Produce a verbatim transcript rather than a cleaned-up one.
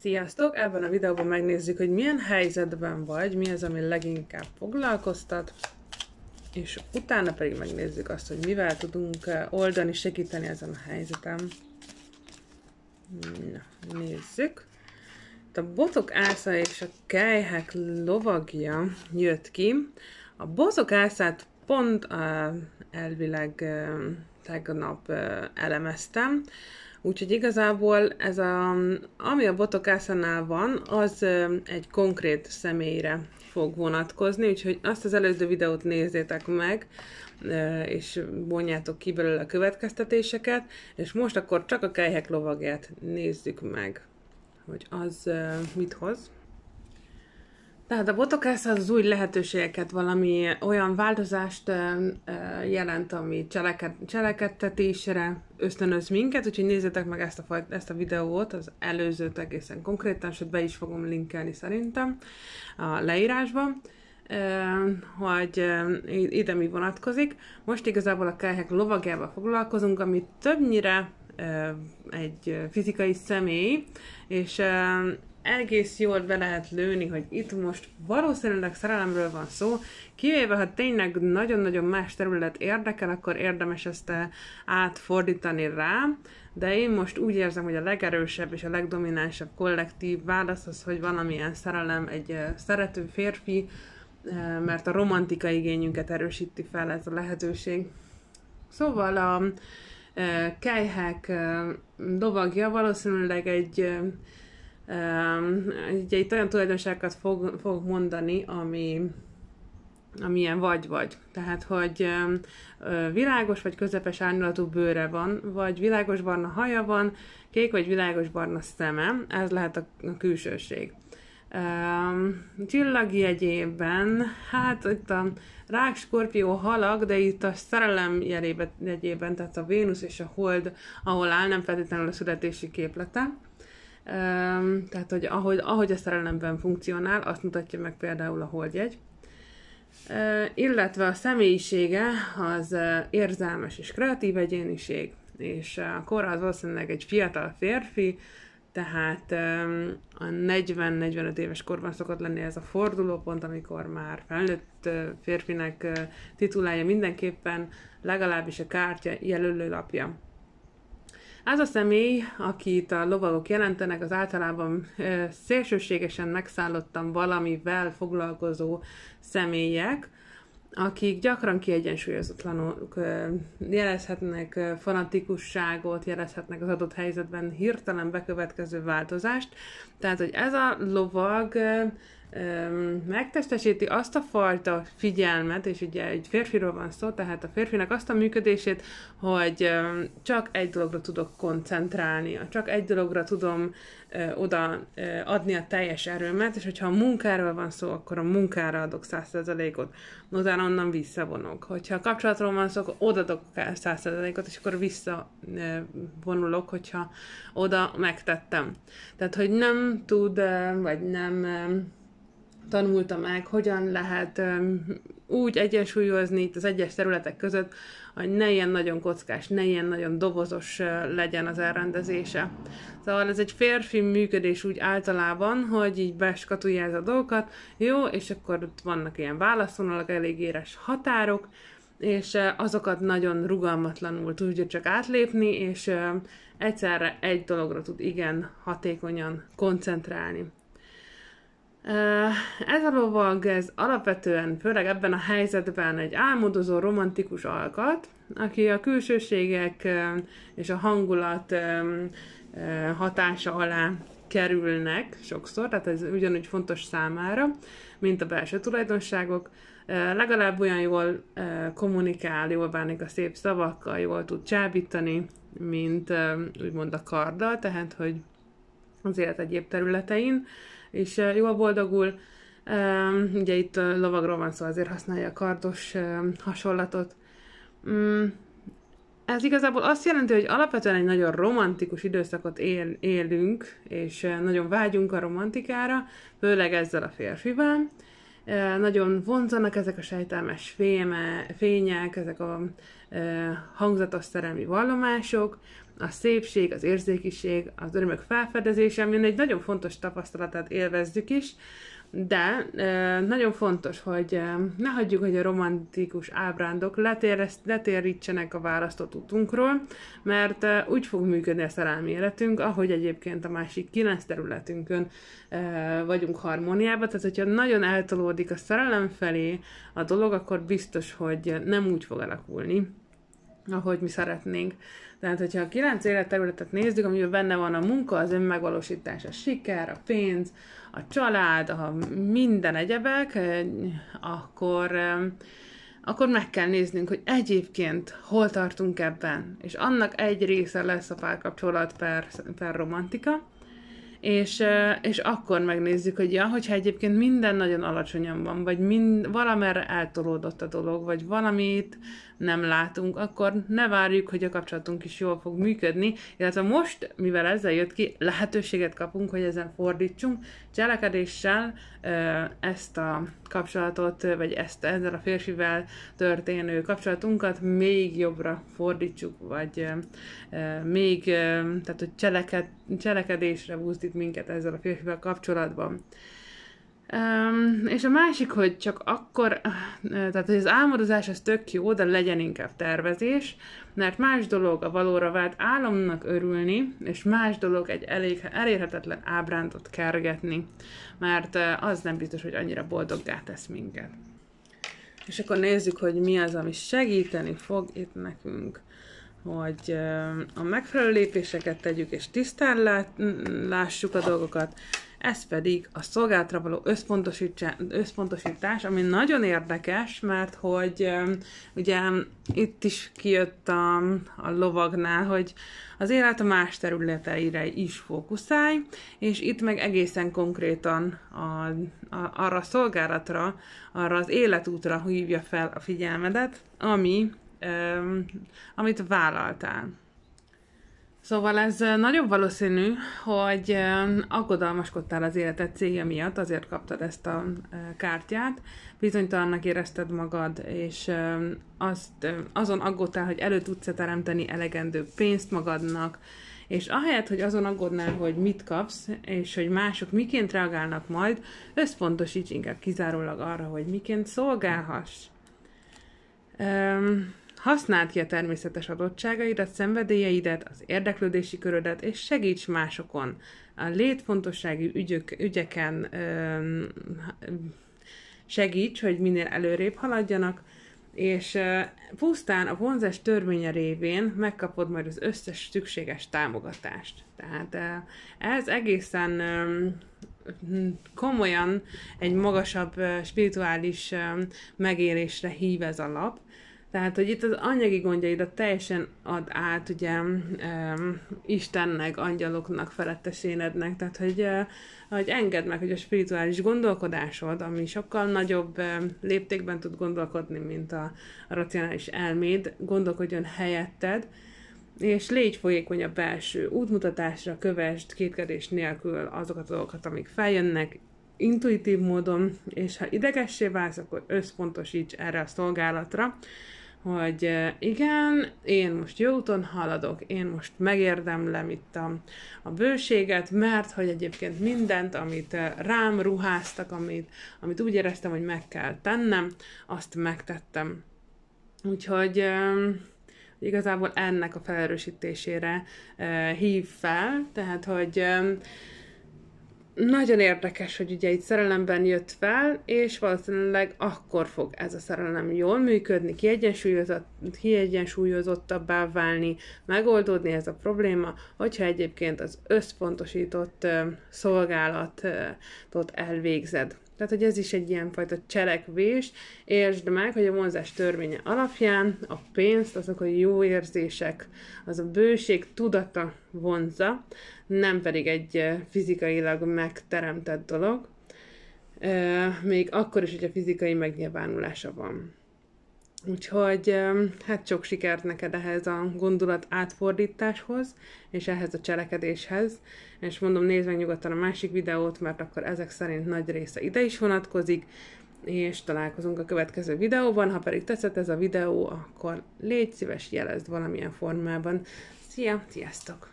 Sziasztok! Ebben a videóban megnézzük, hogy milyen helyzetben vagy, mi az, ami leginkább foglalkoztat, és utána pedig megnézzük azt, hogy mivel tudunk oldani, segíteni ezen a helyzeten. Na, nézzük. A botok ásza és a kelyhek lovagja jött ki. A botok ászát pont uh, elvileg uh, tegnap uh, elemeztem, úgyhogy igazából ez a, ami a botok ászánál van, az uh, egy konkrét személyre fog vonatkozni, úgyhogy azt az előző videót nézzétek meg, uh, és vonjátok ki belőle a következtetéseket, és most akkor csak a kelyhek lovagját nézzük meg, hogy az uh, mit hoz. Tehát a botokász az új lehetőségeket, valami olyan változást ö, ö, jelent, ami cseleked, cselekedtetésre ösztönöz minket, úgyhogy nézzétek meg ezt a, ezt a videót, az előzőt egészen konkrétan, sőt be is fogom linkelni szerintem a leírásban, ö, hogy ö, ide mi vonatkozik. Most igazából a kelyhek lovagjával foglalkozunk, ami többnyire ö, egy fizikai személy, és ö, egész jól be lehet lőni, hogy itt most valószínűleg szerelemről van szó, kivéve, ha tényleg nagyon-nagyon más terület érdekel, akkor érdemes ezt átfordítani rá, de én most úgy érzem, hogy a legerősebb és a legdominánsabb kollektív válasz az, hogy valamilyen szerelem, egy szerető férfi, mert a romantika igényünket erősíti fel ez a lehetőség. Szóval a kelyhek lovagja valószínűleg egy Um, ugye itt olyan tulajdonságokat fog, fog mondani, ami amilyen vagy-vagy. Tehát, hogy um, világos vagy közepes árnyalatú bőre van, vagy világos barna haja van, kék vagy világos barna szeme, ez lehet a, a külsőség. Um, csillagjegyében, hát itt a rák, skorpió, halak, de itt a szerelem jegyében, tehát a Vénusz és a Hold, ahol áll, nem feltétlenül a születési képlete. Um, tehát, hogy ahogy, ahogy a szerelemben funkcionál, azt mutatja meg például a holdjegy. Uh, illetve a személyisége az uh, érzelmes és kreatív egyéniség, és uh, a kora az valószínűleg egy fiatal férfi, tehát um, a negyven-negyvenöt éves korban szokott lenni ez a fordulópont, amikor már felnőtt uh, férfinek uh, titulálja mindenképpen legalábbis a kártya jelölőlapja. Ez a személy, akit a lovagok jelentenek, az általában e, szélsőségesen megszállottan valamivel foglalkozó személyek, akik gyakran kiegyensúlyozatlanul e, jelezhetnek e, fanatikusságot, jelezhetnek az adott helyzetben hirtelen bekövetkező változást. Tehát, hogy ez a lovag e, megtestesíti azt a fajta figyelmet, és ugye egy férfiról van szó, tehát a férfinak azt a működését, hogy csak egy dologra tudok koncentrálni, csak egy dologra tudom oda adni a teljes erőmet, és hogyha a munkáról van szó, akkor a munkára adok száz százalékot, utána onnan visszavonok. Hogyha a kapcsolatról van szó, akkor odaadok száz százalékot, és akkor visszavonulok, hogyha oda megtettem. Tehát, hogy nem tud, vagy nem tanulta meg, hogyan lehet um, úgy egyensúlyozni itt az egyes területek között, hogy ne ilyen nagyon kockás, ne ilyen nagyon dobozos uh, legyen az elrendezése. Szóval ez egy férfi működés úgy általában, hogy így beskatujázza a dolgokat, jó, és akkor ott vannak ilyen válaszvonalak, elég éres határok, és uh, azokat nagyon rugalmatlanul tudja csak átlépni, és uh, egyszerre egy dologra tud igen hatékonyan koncentrálni. Ez a lovag, ez alapvetően, főleg ebben a helyzetben egy álmodozó, romantikus alkat, aki a külsőségek és a hangulat hatása alá kerülnek sokszor, tehát ez ugyanúgy fontos számára, mint a belső tulajdonságok. Legalább olyan jól kommunikál, jól bánik a szép szavakkal, jól tud csábítani, mint úgymond a karddal, tehát hogy az élet egyéb területein, és jól boldogul. Um, ugye itt a lovagról van szó, azért használja a kardos um, hasonlatot. Um, ez igazából azt jelenti, hogy alapvetően egy nagyon romantikus időszakot él, élünk, és uh, nagyon vágyunk a romantikára, főleg ezzel a férfivel. Uh, nagyon vonzanak ezek a sejtelmes féme, fények, ezek a uh, hangzatos szerelmi vallomások, a szépség, az érzékiség, az örömök felfedezése, mind egy nagyon fontos tapasztalatát élvezzük is, de e, nagyon fontos, hogy e, ne hagyjuk, hogy a romantikus ábrándok letérítsenek a választott utunkról, mert e, úgy fog működni a szerelmi életünk, ahogy egyébként a másik kilenc területünkön e, vagyunk harmóniában, tehát hogyha nagyon eltolódik a szerelem felé a dolog, akkor biztos, hogy nem úgy fog alakulni, ahogy mi szeretnénk. Tehát, hogyha a kilenc életterületet nézzük, amiben benne van a munka, az önmegvalósítás, a siker, a pénz, a család, a minden egyebek, akkor, akkor meg kell néznünk, hogy egyébként hol tartunk ebben. És annak egy része lesz a párkapcsolat per, per romantika, és, és akkor megnézzük, hogy ja, hogyha egyébként minden nagyon alacsonyan van, vagy mind, valamerre eltolódott a dolog, vagy valamit nem látunk, akkor ne várjuk, hogy a kapcsolatunk is jól fog működni, illetve most, mivel ezzel jött ki, lehetőséget kapunk, hogy ezen fordítsunk, cselekedéssel ezt a kapcsolatot, vagy ezt ezzel a férfivel történő kapcsolatunkat még jobbra fordítsuk, vagy még, tehát hogy cseleked, cselekedésre buzdít minket ezzel a férfivel kapcsolatban. Um, és a másik, hogy csak akkor, tehát hogy az álmodozás az tök jó, de legyen inkább tervezés, mert más dolog a valóra vált álomnak örülni, és más dolog egy elég elérhetetlen ábrándot kergetni, mert az nem biztos, hogy annyira boldoggá tesz minket. És akkor nézzük, hogy mi az, ami segíteni fog itt nekünk, hogy a megfelelő lépéseket tegyük, és tisztán lássuk a dolgokat. Ez pedig a szolgálatra való összpontosítás, ami nagyon érdekes, mert hogy ugye itt is kijött a, a lovagnál, hogy az élet a más területeire is fókuszálj, és itt meg egészen konkrétan a, a, arra a szolgálatra, arra az életútra hívja fel a figyelmedet, ami, um, amit vállaltál. Szóval ez nagyon valószínű, hogy aggodalmaskodtál az életed célja miatt, azért kaptad ezt a kártyát, bizonytalannak érezted magad, és azt, azon aggódtál, hogy elő tudsz-e teremteni elegendő pénzt magadnak, és ahelyett, hogy azon aggódnál, hogy mit kapsz, és hogy mások miként reagálnak majd, összpontosíts inkább kizárólag arra, hogy miként szolgálhass. Um, Használd ki a természetes adottságaidat, szenvedélyeidet, az érdeklődési körödet, és segíts másokon. A létfontosságú ügyök, ügyeken öm, segíts, hogy minél előrébb haladjanak, és pusztán a vonzás törvénye révén megkapod majd az összes szükséges támogatást. Tehát ez egészen komolyan egy magasabb spirituális megélésre hív ez a lap. Tehát, hogy itt az anyagi gondjaidat teljesen ad át, ugye, um, Istennek, angyaloknak, felettesénednek, tehát, hogy, uh, hogy engedd meg, hogy a spirituális gondolkodásod, ami sokkal nagyobb uh, léptékben tud gondolkodni, mint a, a racionális elméd, gondolkodjon helyetted, és légy folyékony a belső útmutatásra, kövesd kétkedés nélkül azokat a dolgokat, amik feljönnek, intuitív módon, és ha idegessé válsz, akkor összpontosíts erre a szolgálatra, hogy igen, én most jó úton haladok, én most megérdemlem itt a, a bőséget, mert hogy egyébként mindent, amit rám ruháztak, amit, amit úgy éreztem, hogy meg kell tennem, azt megtettem. Úgyhogy igazából ennek a felerősítésére hív fel, tehát, hogy nagyon érdekes, hogy ugye itt szerelemben jött fel, és valószínűleg akkor fog ez a szerelem jól működni, kiegyensúlyozott, kiegyensúlyozottabbá válni, megoldódni ez a probléma, hogyha egyébként az összpontosított uh, szolgálatot elvégzed. Tehát, hogy ez is egy ilyenfajta cselekvés, értsd meg, hogy a vonzás törvénye alapján a pénzt, azok a jó érzések, az a bőség tudata vonzza, nem pedig egy fizikailag megteremtett dolog, még akkor is, hogy a fizikai megnyilvánulása van. Úgyhogy hát sok sikert neked ehhez a gondolat átfordításhoz, és ehhez a cselekedéshez, és mondom, nézd meg nyugodtan a másik videót, mert akkor ezek szerint nagy része ide is vonatkozik, és találkozunk a következő videóban. Ha pedig tetszett ez a videó, akkor légy szíves, jelezd valamilyen formában. Szia, sziasztok!